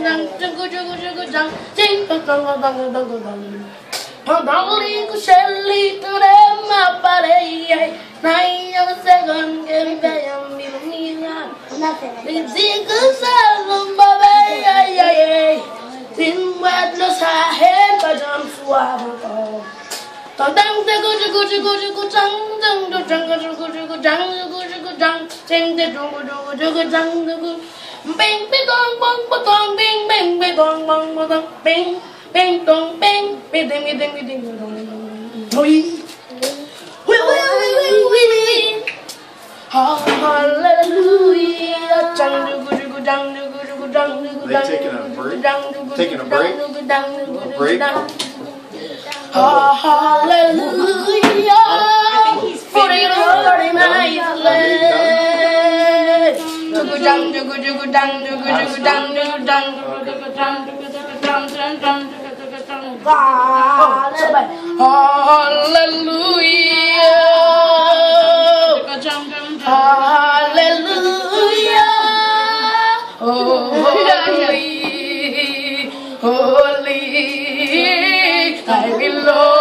Only Shelly to them up a nine second game day and nothing. It's a baby. Tin wet no head, but I'm swab. Tang the go jang the jang sing the go jang the go bing bong bing bing bing bong bing bing dong bing bing ding ding ding dong. Hallelujah. They taking a break? A break? Hallelujah. For the Lord in Hallelujah. Holy, holy, I belong.